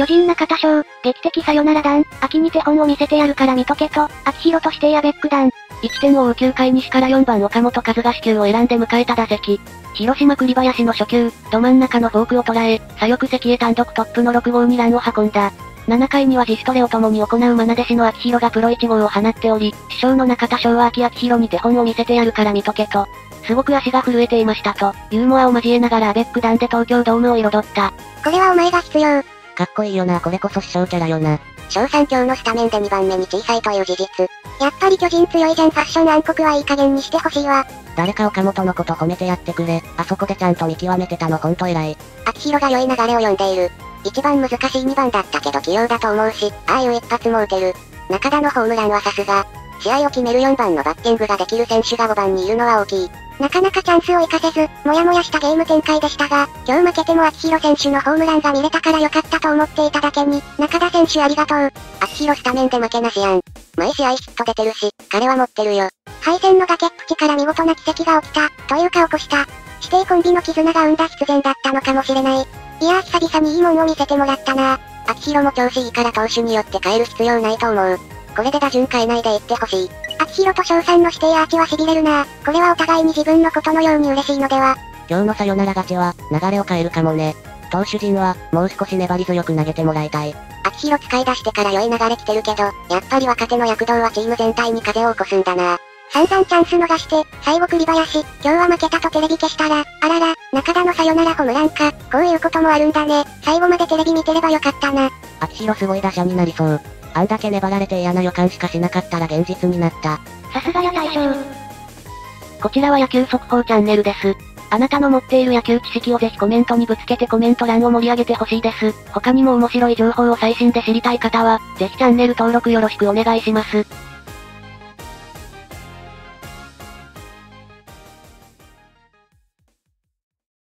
巨人中田翔、劇的サヨナラ弾、秋に手本を見せてやるから見とけと、秋広としてアベック弾。 1点を追う9回西から4番岡本和が死球を選んで迎えた打席。広島栗林の初球、ど真ん中のフォークを捉え、左翼席へ単独トップの6号2ランを運んだ。7回には自主トレを共に行う愛弟子の秋広がプロ1号を放っており、師匠の中田翔は秋広に手本を見せてやるから見とけと。すごく足が震えていましたと、ユーモアを交えながらアベック弾で東京ドームを彩った。 これはお前が必要。 かっこいいよな、これこそ師匠キャラよな。翔さん今日のスタメンで2番目に小さいという事実。 やっぱり巨人強いじゃん。ファッション暗黒はいい加減にしてほしいわ。 誰か岡本のこと褒めてやってくれ。あそこでちゃんと見極めてたのほんと偉い。 秋広が良い流れを読んでいる。一番難しい2番だったけど器用だと思うし、ああいう一発も打てる。中田のホームランはさすが。試合を決める4番のバッティングができる選手が5番にいるのは大きい。なかなかチャンスを生かせず、もやもやしたゲーム展開でしたが、今日負けても秋広選手のホームランが見れたから良かったと思っていただけに、中田選手ありがとう。 秋広スタメンで負けなしやん。毎試合ヒット出てるし、彼は持ってるよ。 敗戦の崖っぷちから見事な奇跡が起きた、というか起こした。師弟コンビの絆が生んだ必然だったのかもしれない。いやー久々にいいもんを見せてもらったな。 秋広も調子いいから投手によって変える必要ないと思う。これで打順変えないでいってほしい。 秋広と翔さんの師弟アーチは痺れるな。これはお互いに自分のことのように嬉しいのでは。 今日のサヨナラ勝ちは、流れを変えるかもね。投手陣は、もう少し粘り強く投げてもらいたい。 秋広使い出してから良い流れ来てるけど、やっぱり若手の躍動はチーム全体に風を起こすんだな。散々チャンス逃して、最後栗林、今日は負けたとテレビ消したら、あらら、中田のサヨナラホームランか、こういうこともあるんだね。最後までテレビ見てればよかったな。 秋広すごい打者になりそう。あんだけ粘られて嫌な予感しかしなかったら現実になった。 さすがや大将。 こちらは野球速報チャンネルです。あなたの持っている野球知識をぜひコメントにぶつけてコメント欄を盛り上げてほしいです。他にも面白い情報を最新で知りたい方は、ぜひチャンネル登録よろしくお願いします。